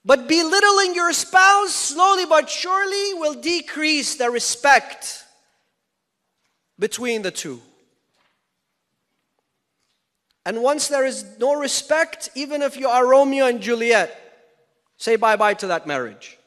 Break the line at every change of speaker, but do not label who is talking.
But belittling your spouse slowly but surely will decrease the respect between the two. And once there is no respect, even if you are Romeo and Juliet, say bye-bye to that marriage.